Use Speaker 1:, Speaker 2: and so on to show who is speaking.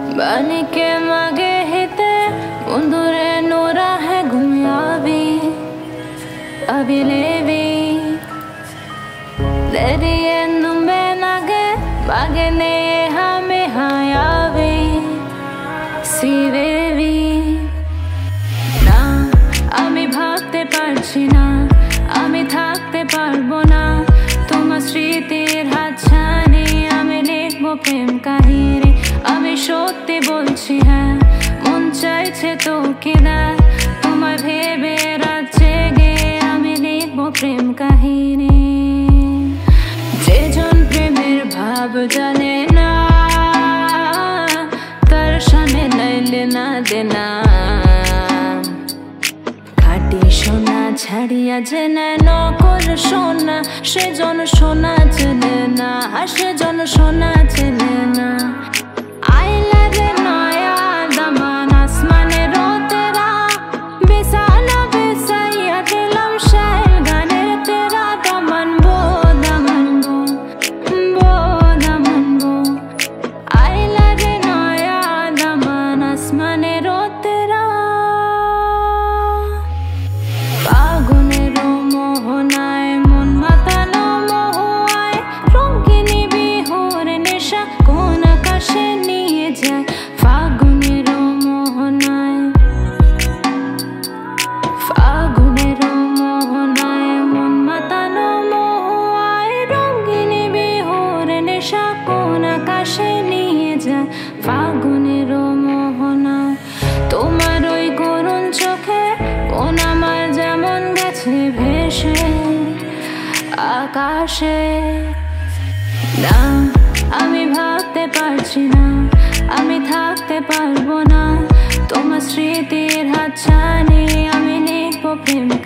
Speaker 1: बन के मगे हिते मुंदुरे नूरा है घुमियावी अभिलेवी दरिये नुम्बे नगे मगे ने हमें हायावी सिवेवी ना आमी भागते पारছি না আমি থাকতে পারবো না তোমার স্মৃতির হাতছানি আমি লিখবো প্রেম কাহিনী আমি সত্যি বলছি হ্যাঁ মন চাইছে তোকে দেখ তোমায় ভেবে রাত জেগে আমি লিখবো প্রেম কাহিনী যেজন প্রেমের ভাব জানে না তার শানে নাইলে না দেনা খাঁটি সোনা ছাড়িয়া জেনে নকল সোনা সেজন সোনা চেনে না সেজন সোনা চেনে না আইলা রে নয়া দামান আসমানেরও তেরা বিছানা বিছাইয়া দিলাম শাইল গানের তেরা দামান বো আইলা রে নয়া দামান আসমানেরও তেরা ফাগুনেরও মোহনায় মন মাতানো মহুয়ায় রঙিনী বিহুর নেশা কোন আকাশে নিয়ে যায় ফাগুনেরও মোহনায় মন মাতানো মহুয়ায় রঙিনী বিহুর নেশা কোন আকাশে নিয়ে যায় ফাগুনেরও মোহনায় তোমার ওই করুণ চোখে কোন আমার যেমন গেছে ভেসে আকাশে না আমি ভাবতে পারছি না আমি থাকতে পারবো না তোমার স্মৃতির হাতছানি আমি লিখবো প্রেম